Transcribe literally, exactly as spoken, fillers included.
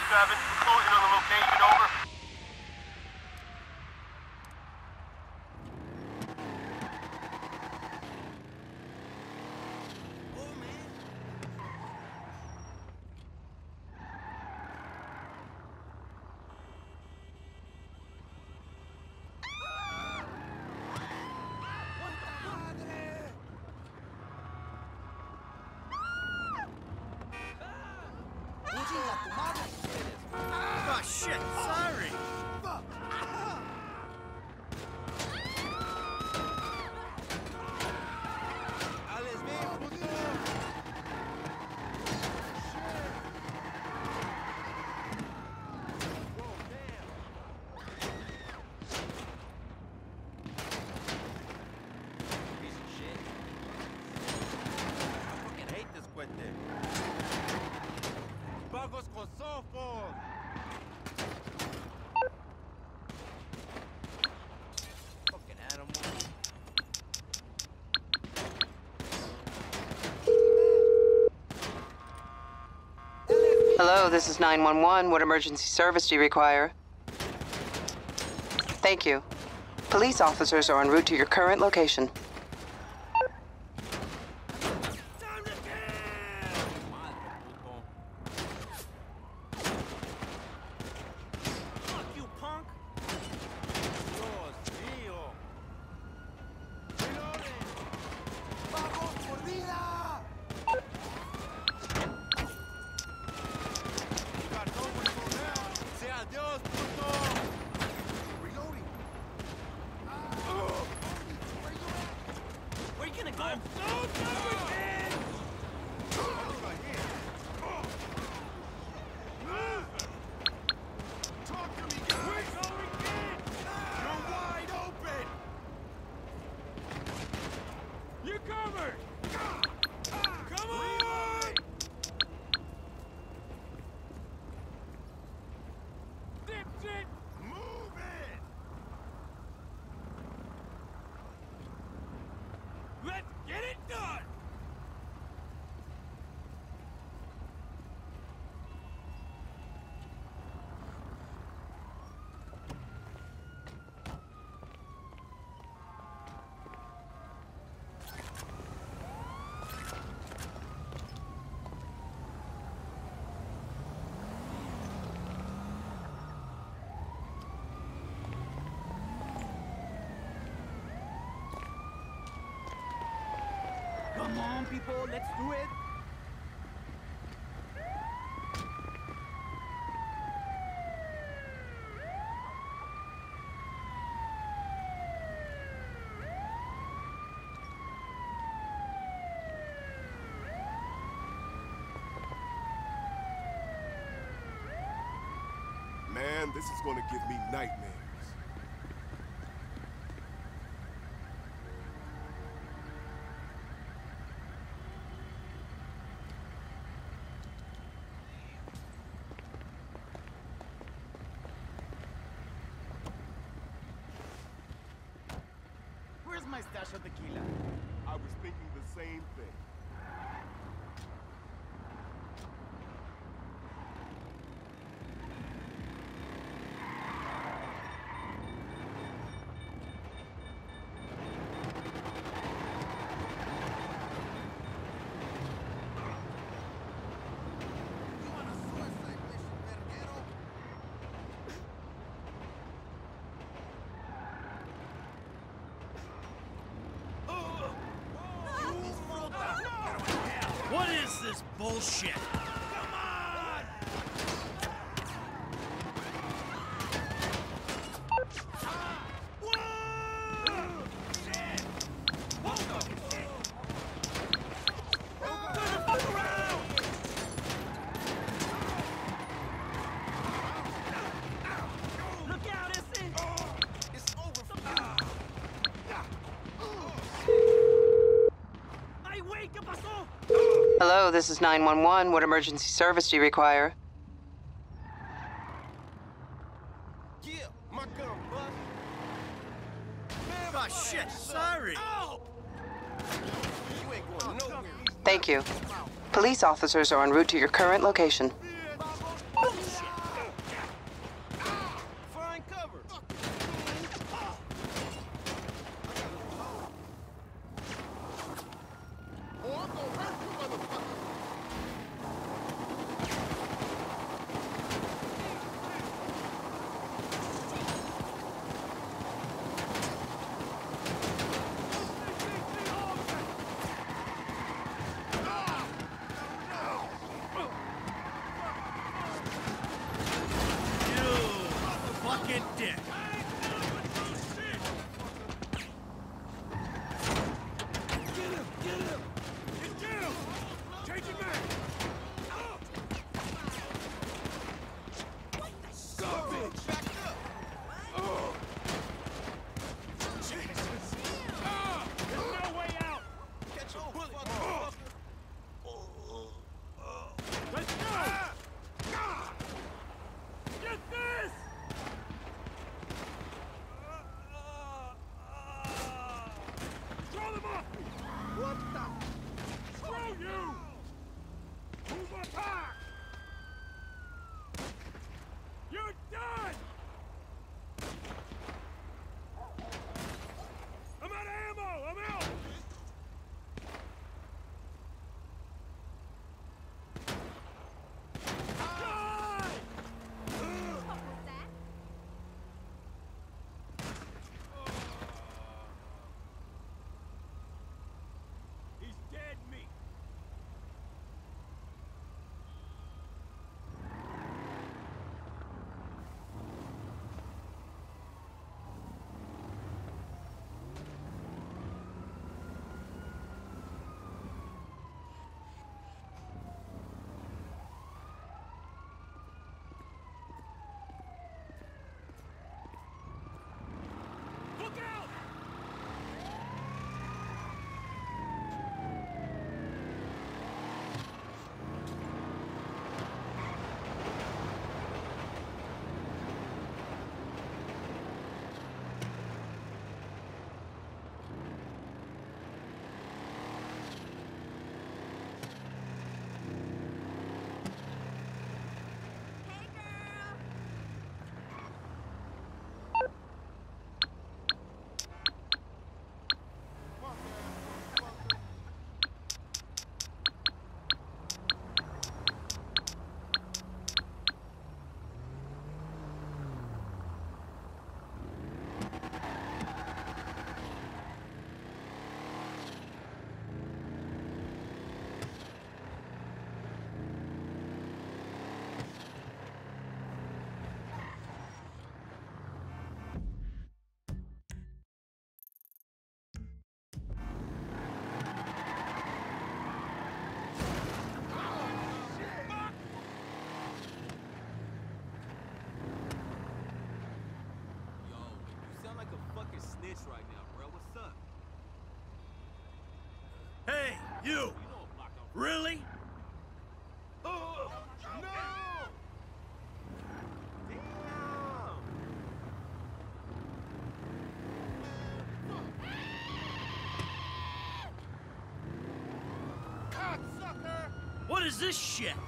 seven, closing on the location, over. Oh shit, sorry! Vagos con softball! Fucking animal. Hello, this is nine one one. What emergency service do you require? Thank you. Police officers are en route to your current location. Let's get it done! Come on, people, let's do it! Man, this is gonna give me nightmares. Where's my stash of tequila? I was thinking the same thing. What is this bullshit? Come on! Whoa! Shit! Whoa! Shit! Turn the fuck around! Look out, it's in! It's over for you! Ay, wait, ¿qué pasó? Hello, this is nine one one. What emergency service do you require? Yeah, my gun, bud. Man, oh, shit, sorry. Ow! You ain't going nowhere. Thank you. Police officers are en route to your current location. Oh, shit. Really? Oh, no! What is this shit?